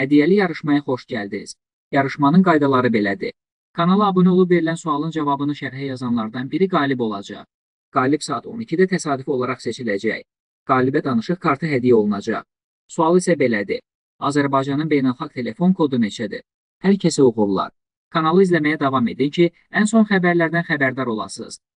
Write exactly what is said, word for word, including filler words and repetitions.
Hədiyyəli yarışmaya xoş gəldiniz. Yarışmanın qaydaları belədir. Kanala abunə olub verilən sualın cavabını şərhə yazanlardan biri qalib olacaq. Qalib saat on ikidə təsadüfi olaraq seçiləcək. Qalibə danışıq kartı hədiyyə olunacaq. Sual isə belədir. Azərbaycanın beynəlxalq telefon kodu neçədir? Hər kəsə uğurlar. Kanalı izləməyə davam edin ki, ən son xəbərlərdən xəbərdar olasınız.